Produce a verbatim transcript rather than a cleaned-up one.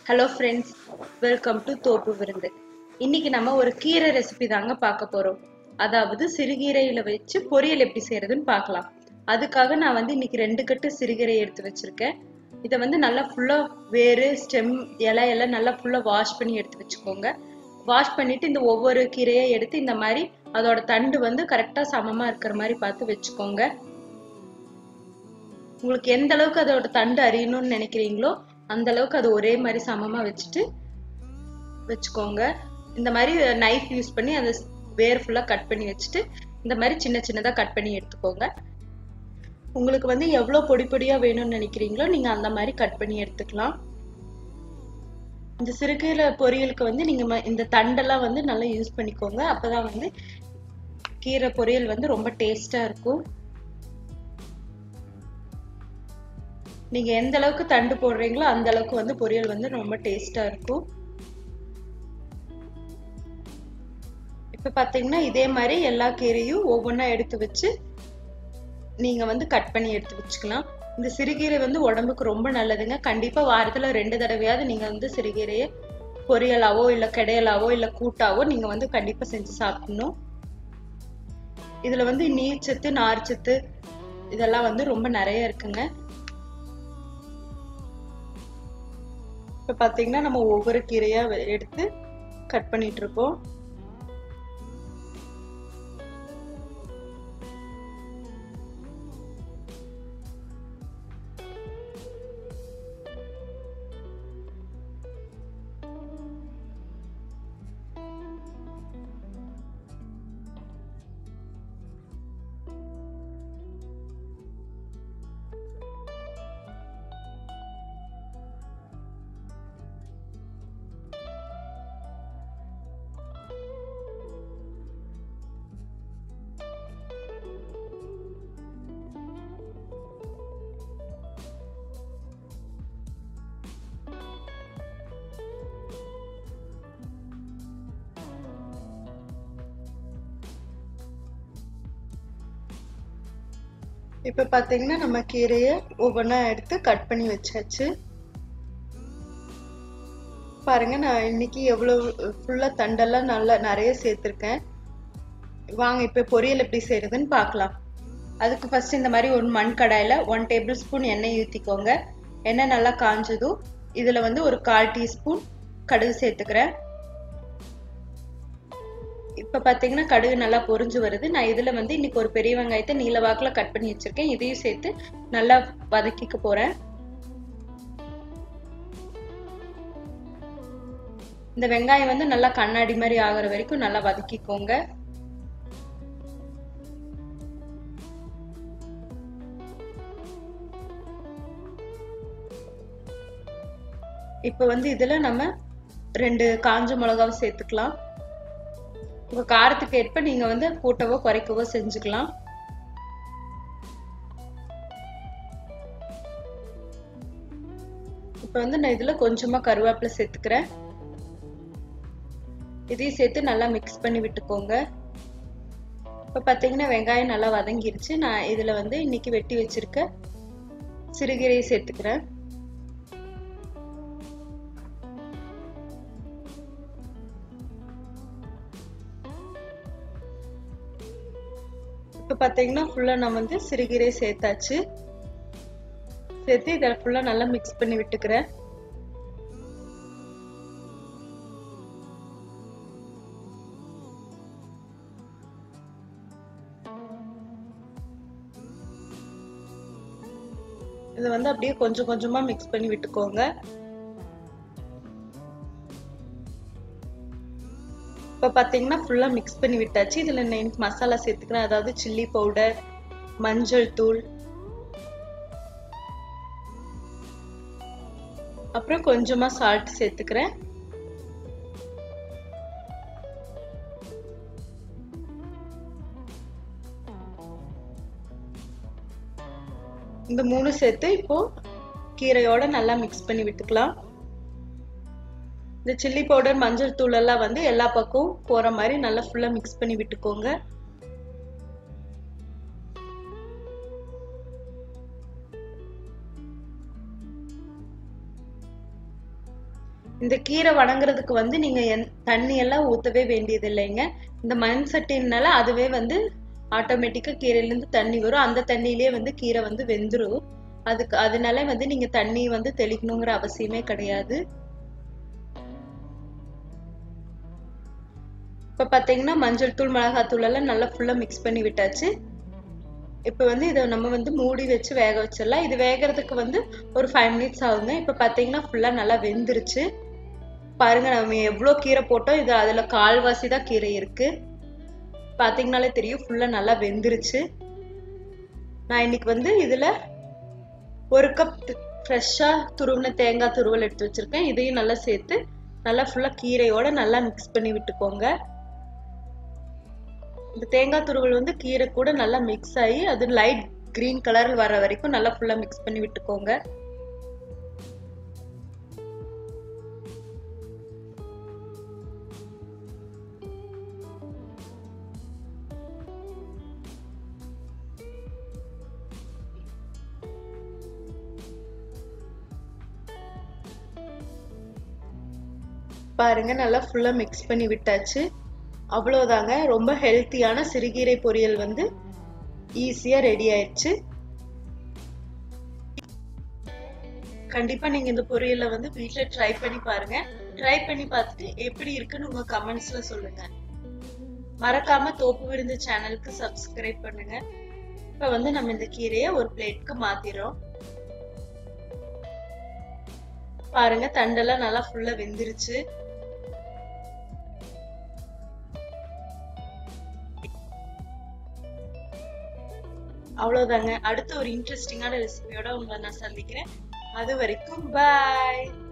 Hello friends, welcome to தோப்பு விருந்து. இன்னைக்கு நம்ம ஒரு கீரை ரெசிபி தாங்க பார்க்க போறோம். அதாவது சிறுகீரையில வச்சு பொரியல் எப்படி செய்யறதுன்னு பார்க்கலாம். அதுக்காக நான் வந்து இன்னைக்கு ரெண்டு கட்டு சிறுகீரை எடுத்து வச்சிருக்கேன். இதை வந்து நல்லா ஃபுல்லா வேறு ஸ்டெம் இலை எல்லாம் நல்லா ஃபுல்லா வாஷ் பண்ணி எடுத்து வச்சுக்கோங்க. வாஷ் பண்ணிட்டு இந்த ஒவ்வொரு கீரையை எடுத்து இந்த மாதிரி அதோட தண்டு வந்து கரெக்டா சமமா இருக்கிற மாதிரி பார்த்து வச்சுக்கோங்க. உங்களுக்கு எந்த அளவுக்கு அதோட தண்டு அறியணும்னு நினைக்கிறீங்களோ அந்த அளவுக்கு அது ஒரே மாதிரி சமமா வச்சுட்டு வச்சுக்கோங்க. இந்த மாதிரி நைஃப் யூஸ் பண்ணி அந்த வேர் ஃபுல்லா கட் பண்ணி வச்சுட்டு இந்த மாதிரி சின்ன சின்னதா கட் பண்ணி எடுத்துக்கோங்க. உங்களுக்கு வந்து எவ்வளவு பொடி பொடியா வேணும்னு நினைக்கிறீங்களோ நீங்க அந்த மாதிரி கட் பண்ணி எடுத்துக்கலாம். இந்த சிறுகீரை பொரியலுக்கு வந்து நீங்க இந்த தண்டெல்லாம் வந்து நல்லா யூஸ் பண்ணிக்கோங்க. அப்பதான் வந்து கீரை பொரியல் வந்து ரொம்ப டேஸ்டா இருக்கும். நீங்க எந்த அளவுக்கு தண்டு போடுறீங்களோ அந்த அளவுக்கு வந்து பொரியல் வந்து ரொம்ப டேஸ்டா இருக்கும். இப்ப பாத்தீங்கன்னா இதே மாதிரி எல்லா கீரையும் ஒவ்வொன்றா எடுத்து வச்சு நீங்க வந்து கட் பண்ணி எடுத்து வச்சுக்கலாம். இந்த சிறுகீரை வந்து உடம்புக்கு ரொம்ப நல்லதுங்க. கண்டிப்பா வாரத்துல ரெண்டு தடவையாவது நீங்க வந்து சிறுகீரையை பொரியலாவோ இல்ல கிடையலாவோ இல்ல கூட்டாவோ நீங்க வந்து கண்டிப்பா செஞ்சு சாப்பிடணும். இதுல வந்து நீர்ச்சத்து நார்ச்சத்து இதெல்லாம் வந்து ரொம்ப நிறைய இருக்குங்க. இப்ப பாத்தீங்கன்னா நம்ம ஒவ்வொரு கீரையா எடுத்து கட் பண்ணிட்டு இருக்கோம். இப்ப பாத்தீங்கன்னா நம்ம கீரையை ஒவ்வொன்றா எடுத்து கட் பண்ணி வச்சாச்சு. பாருங்க, நான் இன்னைக்கு எவ்வளவு ஃபுல்லா தண்டெல்லாம் நல்லா நிறைய சேர்த்திருக்கேன். வாங்க இப்ப பொரியல் எப்படி செய்யறதுன்னு பார்க்கலாம். அதுக்கு ஃபர்ஸ்ட் இந்த மாதிரி ஒரு மண் கடாயில ஒன் டேபிள் ஸ்பூன் எண்ணெய் ஊத்திக்கோங்க. எண்ணெய் நல்லா காஞ்சதும் இதுல வந்து ஒரு கால் டீஸ்பூன் கடுகு சேர்த்துக்கிறேன். இப்ப பாத்தீங்கன்னா கடுகு நல்லா பொரிஞ்சு வருது. நான் இதுல வந்து இன்னைக்கு ஒரு பெரிய வெங்காயத்தை நீல வாக்குல கட் பண்ணி வச்சிருக்கேன். இதையும் சேர்த்து நல்லா வதக்கிக்க போறேன். இந்த வெங்காயம் வந்து நல்லா கண்ணாடி மாதிரி ஆகுற வரைக்கும் நல்லா வதக்கிக்கோங்க. இப்ப வந்து இதுல நம்ம ரெண்டு காஞ்ச மிளகாவை சேர்த்துக்கலாம். உங்க காரத்துக்கு ஏற்ப நீங்க வந்து கூட்டவோ குறைக்கவோ செஞ்சுக்கலாம். இப்ப வந்து நான் இதுல கொஞ்சமா கருவேப்பிலை சேர்த்துக்கிறேன். இதையும் சேர்த்து நல்லா மிக்ஸ் பண்ணி விட்டுக்கோங்க. இப்ப பாத்தீங்கன்னா வெங்காயம் நல்லா வதங்கிருச்சு. நான் இதுல வந்து இன்னைக்கு வெட்டி வச்சிருக்க சிறுகீரையை சேர்த்துக்கிறேன். இப்ப பாத்தீங்கன்னா ஃபுல்லா நம்ம வந்து சிறுகீரை சேர்த்தாச்சு. சேர்த்து இதை ஃபுல்லா நல்லா மிக்ஸ் பண்ணி விட்டுக்கிறேன். இதை வந்து அப்படியே கொஞ்சம் கொஞ்சமா மிக்ஸ் பண்ணி விட்டுக்கோங்க. இப்ப பாத்தீங்கன்னா ஃபுல்லா மிக்ஸ் பண்ணி விட்டாச்சு. இதுல நான் மசாலா சேர்த்துக்கிறேன். அதாவது சில்லி பவுடர், மஞ்சள் தூள், அப்புறம் கொஞ்சமா சால்ட் சேர்த்துக்கிறேன். இந்த மூணு சேர்த்து இப்போ கீரையோட நல்லா மிக்ஸ் பண்ணி விட்டுக்கலாம். இந்த சில்லி பவுடர் மஞ்சள் தூள் எல்லாம் வந்து எல்லா பக்கமும் போற மாதிரி நல்லா ஃபுல்லா மிக்ஸ் பண்ணி விட்டுக்கோங்க. இந்த கீரை வணங்குறதுக்கு வந்து நீங்க தண்ணி எல்லாம் ஊத்தவே வேண்டியது இல்லைங்க. இந்த மண் சட்டினால அதுவே வந்து ஆட்டோமேட்டிக்கா கீரையில இருந்து தண்ணி வரும். அந்த தண்ணியிலே வந்து கீரை வந்து வெந்துரும். அதுக்கு அதனால வந்து நீங்க தண்ணி வந்து தெளிக்கணுங்கிற அவசியமே கிடையாது. இப்ப பாத்தீங்கன்னா மஞ்சள் தூள் மிளகாய் தூள் எல்லாம் நல்லா ஃபுல்லா மிக்ஸ் பண்ணி விட்டாச்சு. இப்ப வந்து இதை நம்ம வந்து மூடி வச்சு வேக வச்சிடலாம். இது வேகிறதுக்கு வந்து ஒரு ஃபைவ் மினிட்ஸ் ஆகுங்க. இப்ப பாத்தீங்கன்னா ஃபுல்லா நல்லா வெந்துருச்சு. பாருங்க நம்ம எவ்வளவு கீரை போட்டோம், இது அதுல கால்வாசி தான் கீரை இருக்கு. பாத்தீங்கன்னாலே தெரியும் ஃபுல்லா நல்லா வெந்துருச்சு. நான் இன்னைக்கு வந்து இதுல ஒரு கப் ஃப்ரெஷ்ஷா துருவின தேங்காய் துருவல் எடுத்து வச்சிருக்கேன். இதையும் நல்லா சேர்த்து நல்லா ஃபுல்லா கீரையோட நல்லா மிக்ஸ் பண்ணி விட்டுக்கோங்க. இந்த தேங்காய் துருவல் வந்து கீரை கூட நல்லா மிக்ஸ் ஆகி அது லைட் கிரீன் கலர் வர வரைக்கும் நல்லா ஃபுல்லா மிக்ஸ் பண்ணி விட்டுக்கோங்க. பாருங்க நல்லா ஃபுல்லா மிக்ஸ் பண்ணி விட்டாச்சு. அவ்வளவுதாங்க, ரொம்ப ஹெல்த்தியான சிறுகீரை பொரியல் வந்து ஈஸியா ரெடி ஆயிடுச்சு. கண்டிப்பா நீங்க இந்த பொரியலை வந்து வீட்ல ட்ரை பண்ணி பாருங்க. ட்ரை பண்ணி பார்த்துட்டு எப்படி இருக்குன்னு உங்க கமெண்ட்ஸ்ல சொல்லுங்க. மறக்காம தோப்பு விருந்து சேனலுக்கு சப்ஸ்கிரைப் பண்ணுங்க. இப்ப வந்து நம்ம இந்த கீரையை ஒரு பிளேட்க்கு மாத்திரோம். பாருங்க தண்டெல்லாம் நல்லா ஃபுல்லா வெந்துருச்சு. அவ்வளவுதாங்க. அடுத்த ஒரு இன்ட்ரெஸ்டிங்கான ரெசிபியோட உங்களை நான் சந்திக்கிறேன். அது வரைக்கும் பாய்.